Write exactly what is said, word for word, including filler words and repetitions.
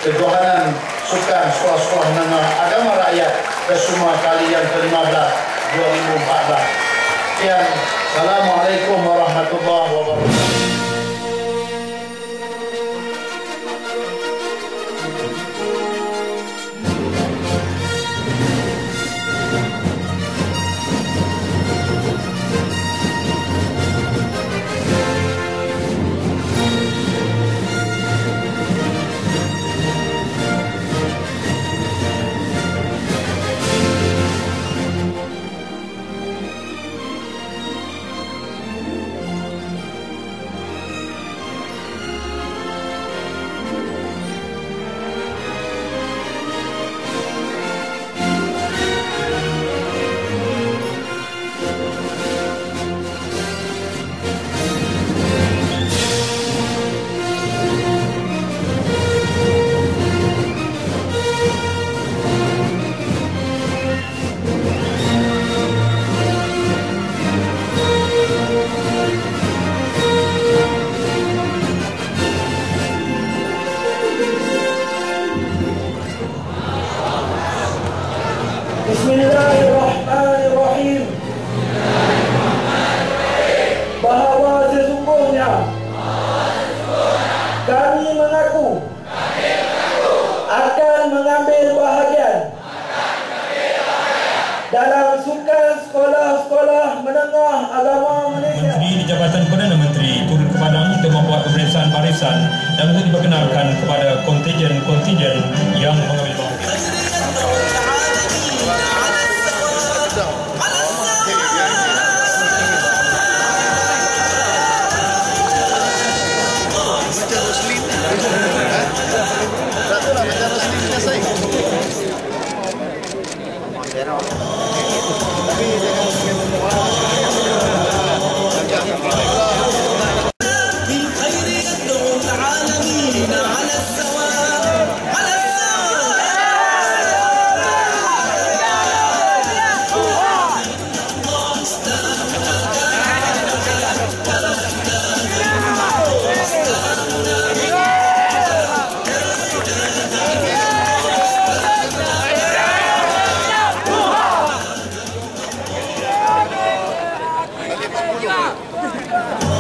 Kejohanan Sukan Sekolah-Sekolah Menengah Agama Rakyat Kesuma kali yang ke lima belas dua ribu empat belas. Sekian, Assalamualaikum warahmatullahi wabarakatuh. Bismillahirrahmanirrahim. Bahawa sesungguhnya kami mengaku akan mengambil bahagian dalam sukan sekolah-sekolah menengah agama Malaysia. Menteri di Jabatan Perdana Menteri turun ke Padang untuk membuat pemeriksaan barisan dan untuk diperkenalkan kepada kontingen-kontingen yang mengambil bahagian. Yeah.